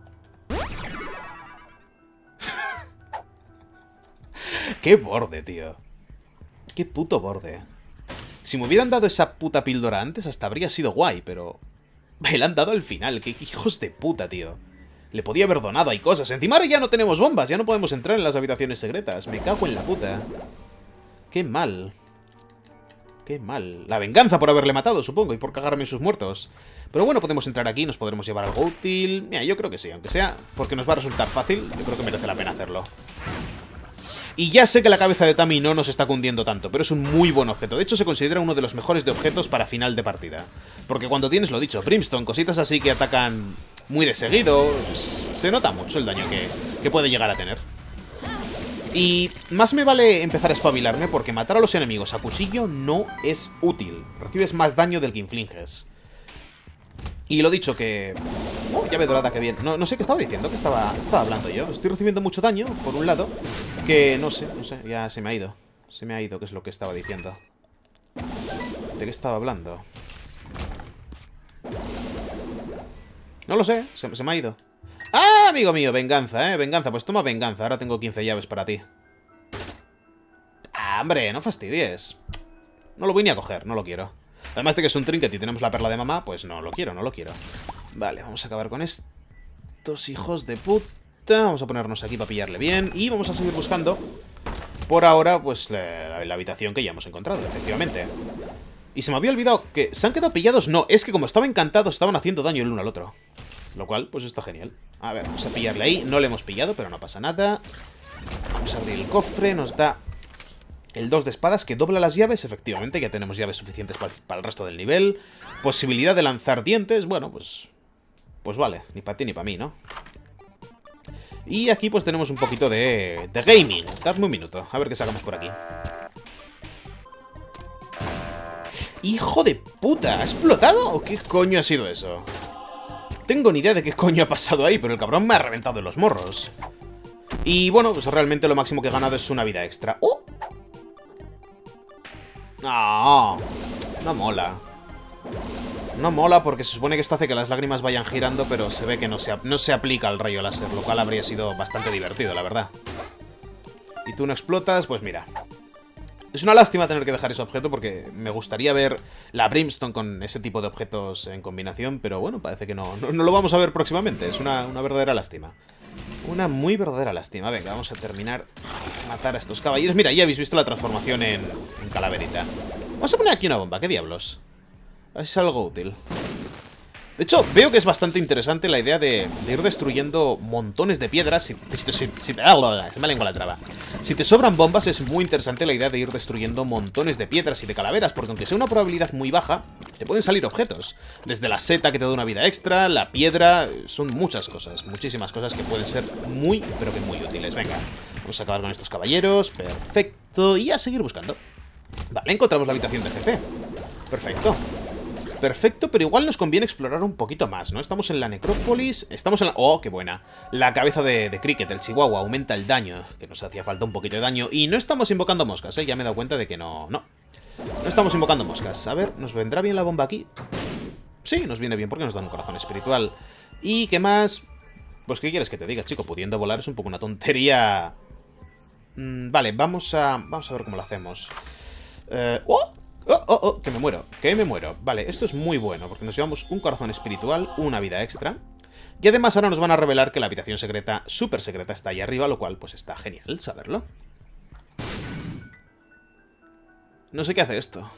¡Qué borde, tío! ¡Qué puto borde! Si me hubieran dado esa puta píldora antes, hasta habría sido guay, pero... me la han dado al final. ¡Qué hijos de puta, tío! Le podía haber donado, hay cosas. Encima ahora ya no tenemos bombas, ya no podemos entrar en las habitaciones secretas. Me cago en la puta. ¡Qué mal! ¡Qué mal! La venganza por haberle matado, supongo, y por cagarme en sus muertos. Pero bueno, podemos entrar aquí, nos podremos llevar algo útil. Mira, yo creo que sí, aunque sea porque nos va a resultar fácil, yo creo que merece la pena hacerlo. Y ya sé que la cabeza de Tami no nos está cundiendo tanto, pero es un muy buen objeto. De hecho, se considera uno de los mejores de objetos para final de partida. Porque cuando tienes, lo dicho, Brimstone, cositas así que atacan muy de seguido, se nota mucho el daño que puede llegar a tener. Y más me vale empezar a espabilarme porque matar a los enemigos a cuchillo no es útil. Recibes más daño del que infliges. Y lo dicho que... oh, llave dorada, que bien. No sé qué estaba diciendo, que estaba hablando yo. Estoy recibiendo mucho daño, por un lado, que no sé, ya se me ha ido. Se me ha ido, qué es lo que estaba diciendo. ¿De qué estaba hablando? No lo sé, se me ha ido. ¡Ah, amigo mío! Venganza, venganza. Pues toma venganza, ahora tengo 15 llaves para ti. ¡Ah, hombre! No fastidies. No lo voy ni a coger, no lo quiero. Además de que es un trinket y tenemos la perla de mamá, pues no lo quiero, no lo quiero. Vale, vamos a acabar con estos hijos de puta. Vamos a ponernos aquí para pillarle bien. Y vamos a seguir buscando, por ahora, pues la habitación que ya hemos encontrado, efectivamente. Y se me había olvidado que se han quedado pillados. No, es que como estaban encantados, estaban haciendo daño el uno al otro. Lo cual, pues está genial. A ver, vamos a pillarle ahí. No le hemos pillado, pero no pasa nada. Vamos a abrir el cofre, nos da... el 2 de espadas que dobla las llaves. Efectivamente, ya tenemos llaves suficientes para el resto del nivel. Posibilidad de lanzar dientes. Bueno, pues vale, ni para ti ni para mí, ¿no? Y aquí pues tenemos un poquito de gaming. Dadme un minuto, a ver qué sacamos por aquí. ¡Hijo de puta! ¿Ha explotado? ¿O qué coño ha sido eso? Tengo ni idea de qué coño ha pasado ahí, pero el cabrón me ha reventado en los morros. Y bueno, pues realmente lo máximo que he ganado es una vida extra. ¡Oh! No, no mola. No mola porque se supone que esto hace que las lágrimas vayan girando, pero se ve que no se aplica al rayo láser, lo cual habría sido bastante divertido, la verdad. Y tú no explotas, pues mira. Es una lástima tener que dejar ese objeto porque me gustaría ver la Brimstone con ese tipo de objetos en combinación, pero bueno, parece que no lo vamos a ver próximamente. Es una verdadera lástima. Una muy verdadera lástima. Venga, vamos a terminar de matar a estos caballeros. Mira, ya habéis visto la transformación en calaverita. Vamos a poner aquí una bomba, ¿qué diablos? A ver si es algo útil. De hecho, veo que es bastante interesante la idea de ir destruyendo montones de piedras. Se me lengua la traba. Si te sobran bombas, es muy interesante la idea de ir destruyendo montones de piedras y de calaveras, porque aunque sea una probabilidad muy baja, te pueden salir objetos. Desde la seta que te da una vida extra, la piedra, son muchas cosas, muchísimas cosas que pueden ser muy, pero que muy útiles. Venga, vamos a acabar con estos caballeros. Perfecto, y a seguir buscando. Vale, encontramos la habitación de jefe. Perfecto. Perfecto, pero igual nos conviene explorar un poquito más, ¿no? Estamos en la necrópolis, estamos en la... ¡Oh, qué buena! La cabeza de Cricket, el chihuahua, aumenta el daño, que nos hacía falta un poquito de daño. Y no estamos invocando moscas, ¿eh? Ya me he dado cuenta de que no estamos invocando moscas. A ver, ¿nos vendrá bien la bomba aquí? Sí, nos viene bien porque nos dan un corazón espiritual. ¿Y qué más? Pues, ¿qué quieres que te diga, chico? Pudiendo volar es un poco una tontería. Vale, vamos a ver cómo lo hacemos. Que me muero, Vale, esto es muy bueno, porque nos llevamos un corazón espiritual, una vida extra. Y además ahora nos van a revelar que la habitación secreta, súper secreta, está ahí arriba, lo cual pues está genial saberlo. No sé qué hace esto.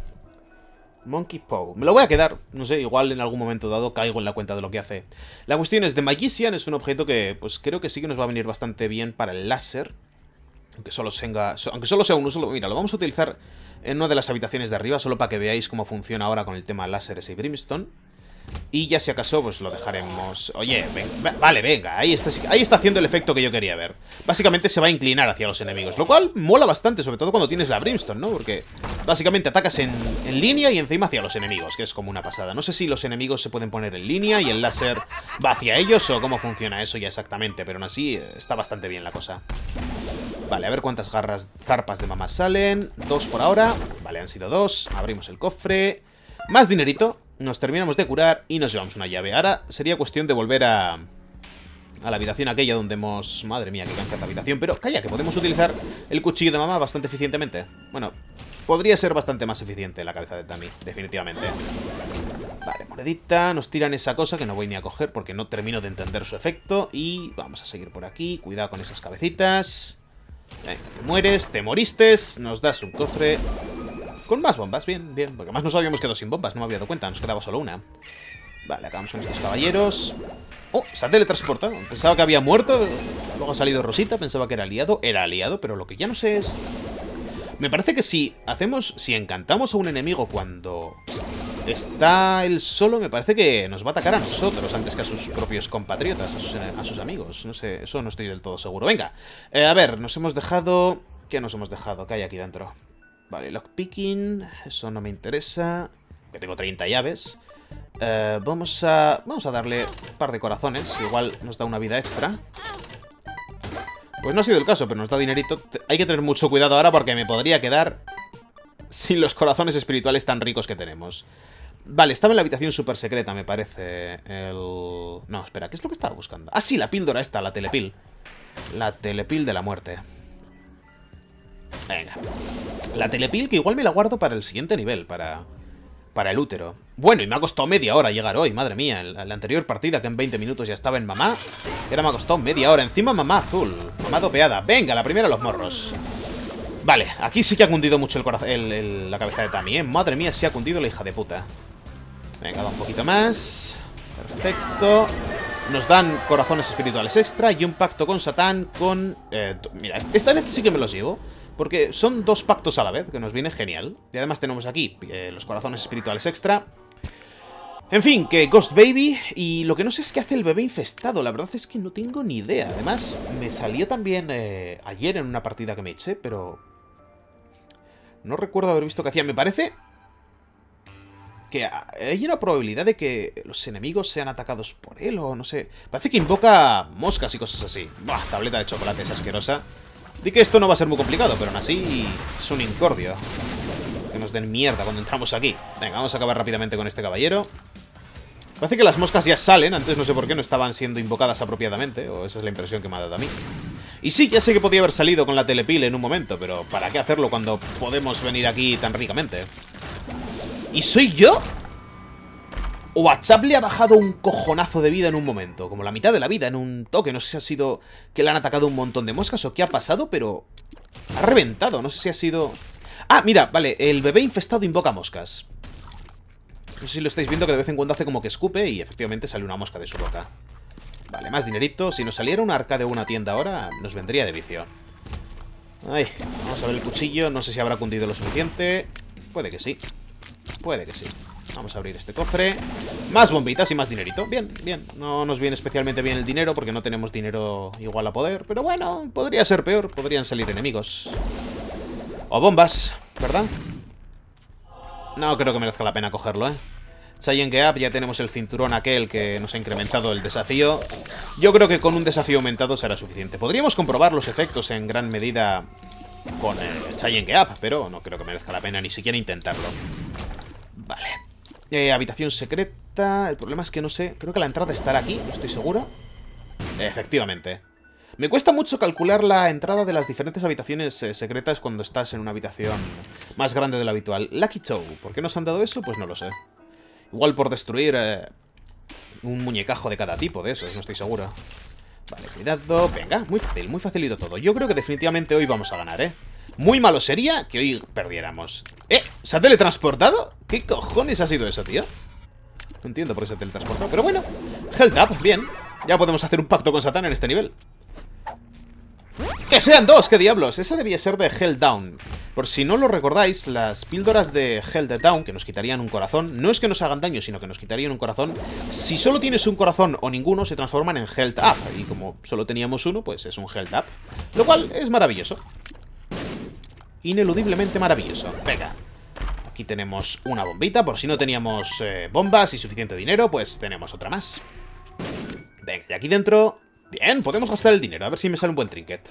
Monkey Paw. Me lo voy a quedar, no sé, igual en algún momento dado caigo en la cuenta de lo que hace. La cuestión es, The Magician es un objeto que pues creo que sí que nos va a venir bastante bien para el láser. Aunque solo sea uno solo. Mira, lo vamos a utilizar en una de las habitaciones de arriba, solo para que veáis cómo funciona ahora con el tema láseres y Brimstone. Y ya si acaso, pues lo dejaremos... Oye, vale, venga, ahí está haciendo el efecto que yo quería ver. Básicamente se va a inclinar hacia los enemigos, lo cual mola bastante, sobre todo cuando tienes la Brimstone, ¿no? Porque básicamente atacas en línea y encima hacia los enemigos, que es como una pasada. No sé si los enemigos se pueden poner en línea y el láser va hacia ellos o cómo funciona eso ya exactamente, pero aún así está bastante bien la cosa. Vale, a ver cuántas zarpas de mamá salen. 2 por ahora. Vale, han sido 2. Abrimos el cofre. Más dinerito. Nos terminamos de curar y nos llevamos una llave. Ahora sería cuestión de volver a la habitación aquella donde hemos... Madre mía, qué cansa esta habitación. Pero calla, que podemos utilizar el cuchillo de mamá bastante eficientemente. Bueno, podría ser bastante más eficiente la cabeza de Tammy, definitivamente. Vale, monedita. Nos tiran esa cosa que no voy ni a coger porque no termino de entender su efecto. Y vamos a seguir por aquí. Cuidado con esas cabecitas. Venga, te mueres, te moriste. Nos das un cofre con más bombas, bien, bien. Porque además nos habíamos quedado sin bombas, no me había dado cuenta. Nos quedaba solo una. Vale, acabamos con estos caballeros. Oh, se ha teletransportado. Pensaba que había muerto. Luego ha salido Rosita, pensaba que era aliado. Era aliado, pero lo que ya no sé es... Me parece que si encantamos a un enemigo cuando está él solo, me parece que nos va a atacar a nosotros antes que a sus propios compatriotas, a sus amigos. No sé, eso no estoy del todo seguro. Venga, a ver, nos hemos dejado... ¿Qué nos hemos dejado? ¿Qué hay aquí dentro? Vale, lockpicking, eso no me interesa. Que tengo 30 llaves. Vamos a darle un par de corazones. Igual nos da una vida extra. Pues no ha sido el caso, pero nos da dinerito. Hay que tener mucho cuidado ahora porque me podría quedar sin los corazones espirituales tan ricos que tenemos. Vale, estaba en la habitación súper secreta, me parece. No, espera, ¿qué es lo que estaba buscando? Ah, sí, la píldora esta, la telepil. La telepil de la muerte. Venga. La telepil que igual me la guardo para el siguiente nivel, para el útero. Bueno, y me ha costado media hora llegar hoy, madre mía. En la anterior partida, que en 20 minutos ya estaba en mamá, ahora me ha costado media hora. Encima mamá azul, mamá dopeada. Venga, la primera los morros. Vale, aquí sí que ha cundido mucho el corazón, la cabeza de Tammy, ¿eh? Madre mía, sí ha cundido la hija de puta. Venga, va un poquito más. Perfecto. Nos dan corazones espirituales extra y un pacto con Satán con... mira, esta vez sí que me los llevo, porque son 2 pactos a la vez, que nos viene genial. Y además tenemos aquí los corazones espirituales extra. En fin, que Ghost Baby. Y lo que no sé es qué hace el bebé infestado. La verdad es que no tengo ni idea. Además, me salió también ayer en una partida que me eché, pero... no recuerdo haber visto qué hacía. Me parece que hay una probabilidad de que los enemigos sean atacados por él, o no sé. Parece que invoca moscas y cosas así. Buah, tableta de chocolate es asquerosa. Di que esto no va a ser muy complicado, pero aún así es un incordio. que nos den mierda cuando entramos aquí. Venga, vamos a acabar rápidamente con este caballero. Parece que las moscas ya salen. Antes no sé por qué no estaban siendo invocadas apropiadamente. O esa es la impresión que me ha dado a mí. Y sí, ya sé que podía haber salido con la telepil en un momento. Pero ¿para qué hacerlo cuando podemos venir aquí tan ricamente? ¿Y soy yo? ¿O a Chap le ha bajado un cojonazo de vida en un momento? Como la mitad de la vida en un toque. No sé si ha sido que le han atacado un montón de moscas o qué ha pasado, pero... ha reventado. No sé si ha sido... Ah, mira, vale. El bebé infestado invoca moscas. No sé si lo estáis viendo, que de vez en cuando hace como que escupe y efectivamente sale una mosca de su boca. Vale, más dinerito. Si nos saliera un arca de una tienda ahora, nos vendría de vicio. Ay, vamos a ver el cuchillo. No sé si habrá cundido lo suficiente. Puede que sí. Puede que sí. Vamos a abrir este cofre. Más bombitas y más dinerito. Bien, bien. No nos viene especialmente bien el dinero porque no tenemos dinero igual a poder. Pero bueno, podría ser peor. Podrían salir enemigos. O bombas, ¿verdad? No creo que merezca la pena cogerlo, ¿eh? Challenge Up, ya tenemos el cinturón aquel que nos ha incrementado el desafío. Yo creo que con un desafío aumentado será suficiente. Podríamos comprobar los efectos en gran medida con el Challenge Up, pero no creo que merezca la pena ni siquiera intentarlo. Vale. Habitación secreta. El problema es que no sé. Creo que la entrada estará aquí, no estoy seguro. Efectivamente. Me cuesta mucho calcular la entrada de las diferentes habitaciones secretas cuando estás en una habitación más grande de lo habitual. Lucky Toe. ¿Por qué nos han dado eso? Pues no lo sé. Igual por destruir un muñecajo de cada tipo de esos, no estoy seguro. Vale, cuidado. Venga, muy facilito todo. Yo creo que definitivamente hoy vamos a ganar, ¿eh? Muy malo sería que hoy perdiéramos. ¿Se ha teletransportado? ¿Qué cojones ha sido eso, tío? No entiendo por qué se ha teletransportado, pero bueno. Health up, bien. Ya podemos hacer un pacto con Satán en este nivel. ¡Que sean dos! ¡Qué diablos! Esa debía ser de Hell Down. Por si no lo recordáis, las píldoras de Hell Down, que nos quitarían un corazón, no es que nos hagan daño, sino que nos quitarían un corazón. Si solo tienes un corazón o ninguno, se transforman en Health Up. Y como solo teníamos uno, pues es un Health Up. Lo cual es maravilloso. Ineludiblemente maravilloso. Venga. Aquí tenemos una bombita. Por si no teníamos bombas y suficiente dinero, pues tenemos otra más. Venga, y aquí dentro... Bien, podemos gastar el dinero. A ver si me sale un buen trinket.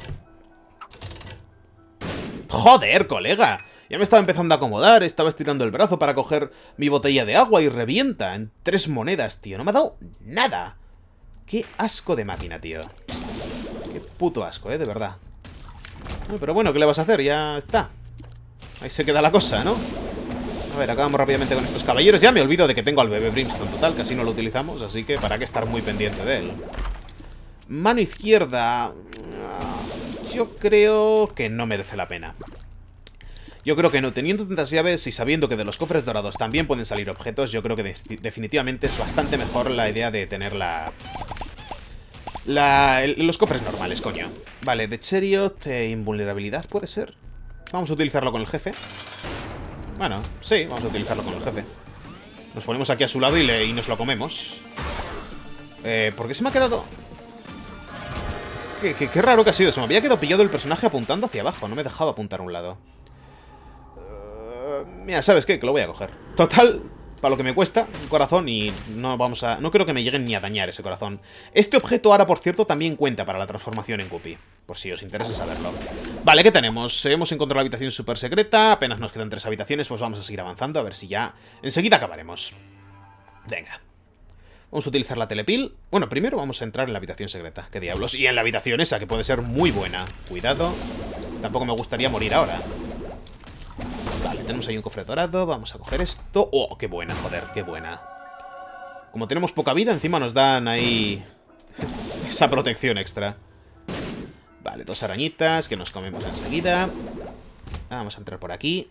¡Joder, colega! Ya me estaba empezando a acomodar. Estaba estirando el brazo para coger mi botella de agua y revienta en 3 monedas, tío. No me ha dado nada. Qué asco de máquina, tío. Qué puto asco, de verdad. Pero bueno, ¿qué le vas a hacer? Ya está. Ahí se queda la cosa, ¿no? A ver, acabamos rápidamente con estos caballeros. Ya me olvido de que tengo al bebé Brimstone, total. Casi no lo utilizamos, así que para qué estar muy pendiente de él. Mano izquierda. Yo creo que no merece la pena. Yo creo que no. Teniendo tantas llaves y sabiendo que de los cofres dorados también pueden salir objetos, yo creo que definitivamente es bastante mejor la idea de tener los cofres normales, coño. Vale, de Chariot, invulnerabilidad, ¿puede ser? Vamos a utilizarlo con el jefe. Bueno, sí, vamos a utilizarlo con el jefe. Nos ponemos aquí a su lado y nos lo comemos. ¿Por qué se me ha quedado...? Qué raro que ha sido. Se me había quedado pillado el personaje apuntando hacia abajo. No me he dejado apuntar a un lado. Mira, ¿sabes qué? Que lo voy a coger. Total, para lo que me cuesta, un corazón y no creo que me lleguen ni a dañar ese corazón. Este objeto ahora, por cierto, también cuenta para la transformación en Guppy. Por si os interesa saberlo. Vale, ¿qué tenemos? Hemos encontrado la habitación súper secreta. Apenas nos quedan 3 habitaciones. Pues vamos a seguir avanzando. A ver si ya... enseguida acabaremos. Venga. Vamos a utilizar la telepil. Bueno, primero vamos a entrar en la habitación secreta. ¿Qué diablos? Y en la habitación esa, que puede ser muy buena. Cuidado. Tampoco me gustaría morir ahora. Vale, tenemos ahí un cofre dorado. Vamos a coger esto. ¡Oh, qué buena, joder! ¡Qué buena! Como tenemos poca vida, encima nos dan ahí... esa protección extra. Vale, 2 arañitas que nos comemos enseguida. Vamos a entrar por aquí.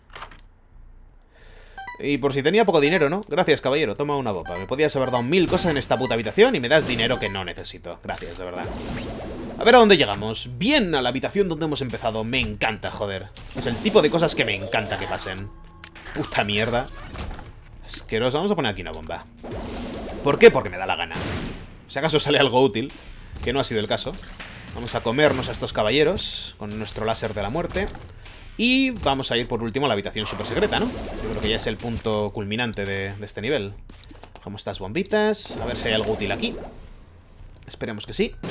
Y por si tenía poco dinero, ¿no? Gracias, caballero, toma una bopa. Me podías haber dado 1000 cosas en esta puta habitación y me das dinero que no necesito. Gracias, de verdad. A ver a dónde llegamos. Bien, a la habitación donde hemos empezado. Me encanta, joder. Es el tipo de cosas que me encanta que pasen. Puta mierda. Asqueroso. Vamos a poner aquí una bomba. ¿Por qué? Porque me da la gana. Si acaso sale algo útil, que no ha sido el caso. Vamos a comernos a estos caballeros con nuestro láser de la muerte. Y vamos a ir por último a la habitación super secreta, ¿no? Yo creo que ya es el punto culminante de este nivel. Dejamos estas bombitas. A ver si hay algo útil aquí. Esperemos que sí.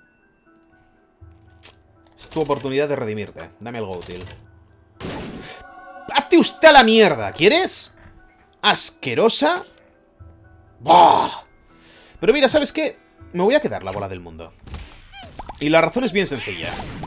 Es tu oportunidad de redimirte. Dame algo útil. ¡Vete usted a la mierda! ¿Quieres? ¿Asquerosa? ¡Bah! Pero mira, ¿sabes qué? Me voy a quedar la bola del mundo. Y la razón es bien sencilla.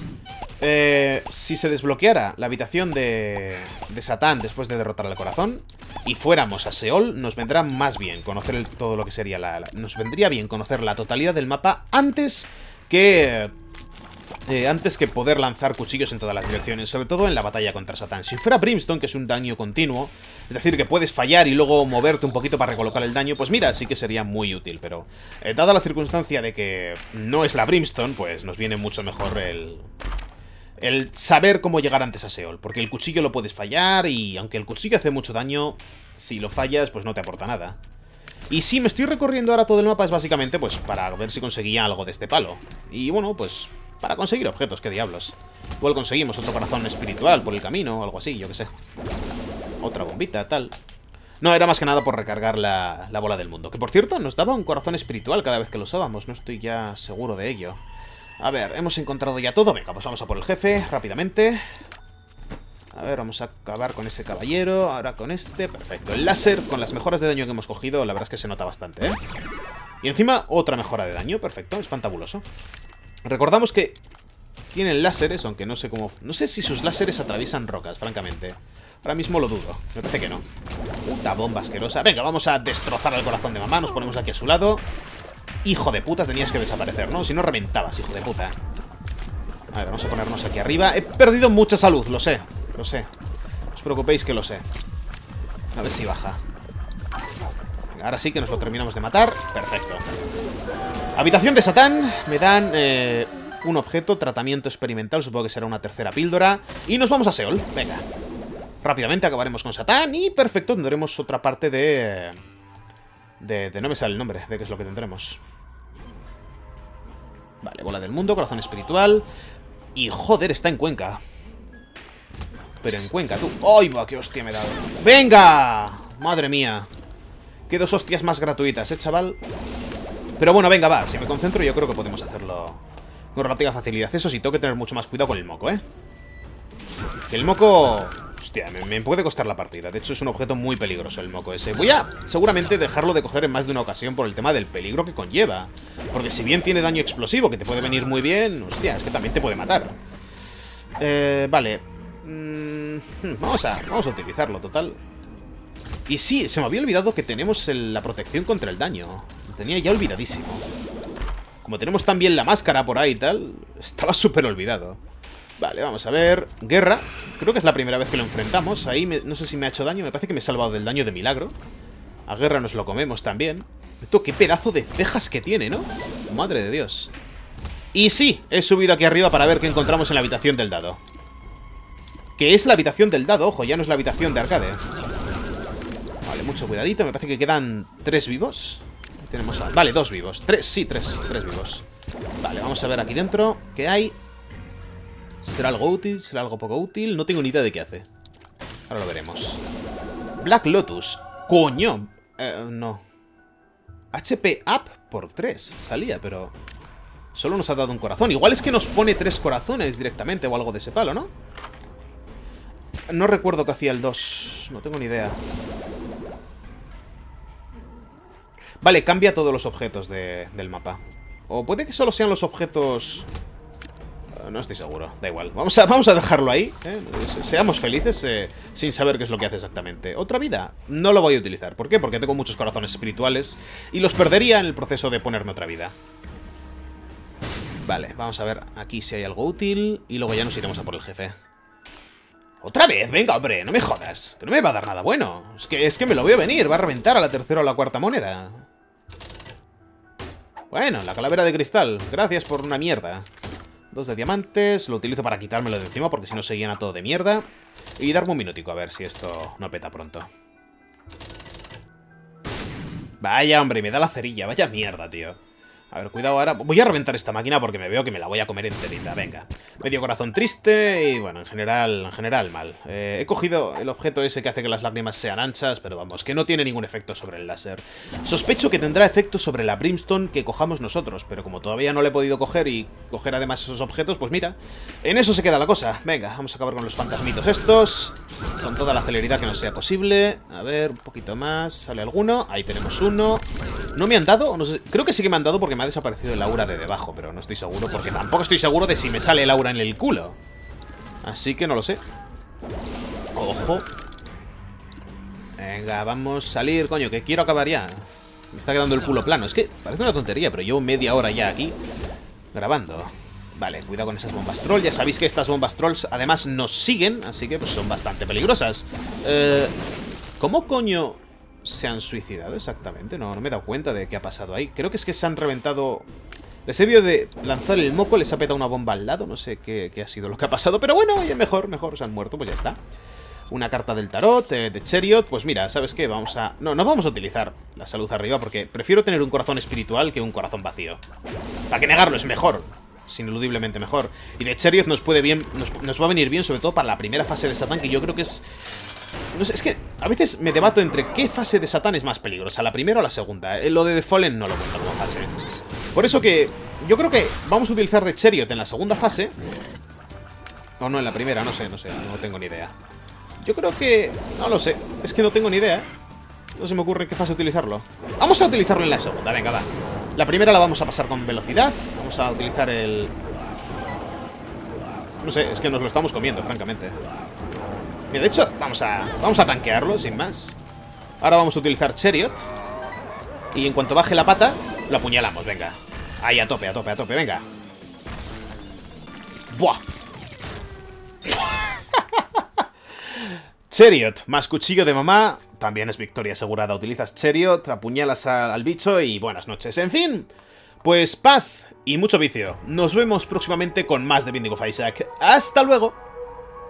Si se desbloqueara la habitación de Satán después de derrotar al corazón y fuéramos a Seol, nos vendrá más bien conocer todo lo que sería nos vendría bien conocer la totalidad del mapa antes que poder lanzar cuchillos en todas las direcciones, sobre todo en la batalla contra Satán. Si fuera Brimstone, que es un daño continuo, es decir, que puedes fallar y luego moverte un poquito para recolocar el daño, pues mira, sí que sería muy útil, pero dada la circunstancia de que no es la Brimstone, pues nos viene mucho mejor el saber cómo llegar antes a Seol, porque el cuchillo lo puedes fallar y aunque el cuchillo hace mucho daño, si lo fallas, pues no te aporta nada. Y sí, me estoy recorriendo ahora todo el mapa es básicamente pues para ver si conseguía algo de este palo. Y bueno, pues para conseguir objetos, qué diablos. Igual conseguimos otro corazón espiritual por el camino o algo así, yo qué sé. Otra bombita, tal. No, era más que nada por recargar la bola del mundo. Que por cierto, nos daba un corazón espiritual cada vez que lo usábamos. No estoy ya seguro de ello. A ver, hemos encontrado ya todo. Venga, pues vamos a por el jefe, rápidamente. A ver, vamos a acabar con ese caballero. Ahora con este, perfecto. El láser, con las mejoras de daño que hemos cogido, la verdad es que se nota bastante, ¿eh? Y encima, otra mejora de daño, perfecto, es fantabuloso. Recordamos que tienen láseres, aunque no sé cómo... No sé si sus láseres atraviesan rocas, francamente. Ahora mismo lo dudo, me parece que no. Puta bomba asquerosa. Venga, vamos a destrozar el corazón de mamá. Nos ponemos aquí a su lado. Hijo de puta, tenías que desaparecer, ¿no? Si no reventabas, hijo de puta. A ver, vamos a ponernos aquí arriba. He perdido mucha salud, lo sé. Lo sé. No os preocupéis que lo sé. A ver si baja. Venga, ahora sí que nos lo terminamos de matar. Perfecto. Habitación de Satán. Me dan un objeto, tratamiento experimental. Supongo que será una tercera píldora. Y nos vamos a Seol. Venga. Rápidamente acabaremos con Satán. Y perfecto, tendremos otra parte de... no me sale el nombre de qué es lo que tendremos. Vale, bola del mundo, corazón espiritual. Y joder, está en Cuenca. Pero en Cuenca, tú. ¡Ay, va! ¡Qué hostia me he dado! ¡Venga! ¡Madre mía! Qué dos hostias más gratuitas, chaval. Pero bueno, venga, va. Si me concentro yo creo que podemos hacerlo con relativa facilidad. Eso sí, tengo que tener mucho más cuidado con el moco, ¿eh? Que el moco... Hostia, me puede costar la partida. De hecho, es un objeto muy peligroso el moco ese. Voy a seguramente dejarlo de coger en más de una ocasión por el tema del peligro que conlleva. Porque si bien tiene daño explosivo, que te puede venir muy bien, hostia, es que también te puede matar. Vale. Vamos a utilizarlo, total. Y sí, se me había olvidado que tenemos la protección contra el daño. Lo tenía ya olvidadísimo. Como tenemos también la máscara por ahí y tal, estaba súper olvidado. Vale, vamos a ver. Guerra. Creo que es la primera vez que lo enfrentamos. Ahí no sé si me ha hecho daño. Me parece que me he salvado del daño de milagro. A Guerra nos lo comemos también. Esto, qué pedazo de cejas que tiene, ¿no? Madre de Dios. Y sí, he subido aquí arriba para ver qué encontramos en la habitación del dado. Que es la habitación del dado, ojo, ya no es la habitación de arcade. Vale, mucho cuidadito. Me parece que quedan 3 vivos. Tenemos vale, 2 vivos. 3, sí, 3 vivos. Vale, vamos a ver aquí dentro qué hay. ¿Será algo útil? ¿Será algo poco útil? No tengo ni idea de qué hace. Ahora lo veremos. Black Lotus. ¡Coño! No. HP up por 3. Salía, pero... Solo nos ha dado un corazón. Igual es que nos pone 3 corazones directamente o algo de ese palo, ¿no? No recuerdo qué hacía el 2. No tengo ni idea. Vale, cambia todos los objetos del mapa. O puede que solo sean los objetos... No estoy seguro, da igual. Vamos a dejarlo ahí, ¿eh? Seamos felices sin saber qué es lo que hace exactamente. ¿Otra vida? No lo voy a utilizar. ¿Por qué? Porque tengo muchos corazones espirituales y los perdería en el proceso de ponerme otra vida. Vale, vamos a ver aquí si hay algo útil y luego ya nos iremos a por el jefe. ¿Otra vez? Venga, hombre, no me jodas. Que no me va a dar nada bueno. Es que me lo veo venir, va a reventar a la tercera o la cuarta moneda. Bueno, la calavera de cristal. Gracias por una mierda. 2 de diamantes, lo utilizo para quitármelo de encima porque si no se llena todo de mierda. Y darme un minutico a ver si esto no peta pronto. Vaya, hombre, me da la cerilla, vaya mierda, tío. A ver, cuidado ahora. Voy a reventar esta máquina porque me veo que me la voy a comer enterita. Venga. Medio corazón triste y, bueno, en general mal. He cogido el objeto ese que hace que las lágrimas sean anchas, pero vamos, que no tiene ningún efecto sobre el láser. Sospecho que tendrá efecto sobre la Brimstone que cojamos nosotros, pero como todavía no le he podido coger y coger además esos objetos, pues mira, en eso se queda la cosa. Venga, vamos a acabar con los fantasmitos estos, con toda la celeridad que nos sea posible. A ver, un poquito más. ¿Sale alguno? Ahí tenemos uno. ¿No me han dado? No sé, creo que sí que me han dado porque me ha desaparecido el aura de debajo, pero no estoy seguro porque tampoco estoy seguro de si me sale el aura en el culo. Así que no lo sé. Ojo. Venga, vamos a salir, coño, que quiero acabar ya. Me está quedando el culo plano. Es que parece una tontería, pero llevo media hora ya aquí grabando. Vale, cuidado con esas bombas troll. Ya sabéis que estas bombas trolls además nos siguen, así que pues son bastante peligrosas. ¿Cómo coño se han suicidado exactamente? No me he dado cuenta de qué ha pasado ahí. Creo que es que se han reventado... Les he debido de lanzar el moco, les ha petado una bomba al lado. No sé qué ha sido lo que ha pasado, pero bueno, oye, mejor, se han muerto, pues ya está. Una carta del tarot, de Chariot. Pues mira, ¿sabes qué? Vamos a... No vamos a utilizar la salud arriba porque prefiero tener un corazón espiritual que un corazón vacío. ¿Para qué negarlo? Es mejor. Es ineludiblemente mejor. Y de Chariot nos puede bien... Nos va a venir bien, sobre todo para la primera fase de Satán, que yo creo que es... No sé, es que a veces me debato entre qué fase de Satán es más peligrosa, la primera o la segunda. Lo de The Fallen no lo cuento como fase. Por eso que yo creo que vamos a utilizar de Chariot en la segunda fase. O no, en la primera, no sé, no tengo ni idea. Yo creo que... no lo sé, es que no tengo ni idea, ¿eh? No se me ocurre en qué fase utilizarlo. Vamos a utilizarlo en la segunda, venga, va. La primera la vamos a pasar con velocidad. Vamos a utilizar el... No sé, es que nos lo estamos comiendo, francamente. Mira, de hecho, vamos a tanquearlo, sin más. Ahora vamos a utilizar Chariot. Y en cuanto baje la pata, lo apuñalamos, venga. Ahí, a tope, venga. ¡Buah! Chariot, más cuchillo de mamá. También es victoria asegurada. Utilizas Chariot, apuñalas al bicho y buenas noches. En fin, pues paz y mucho vicio. Nos vemos próximamente con más de Binding of Isaac. ¡Hasta luego!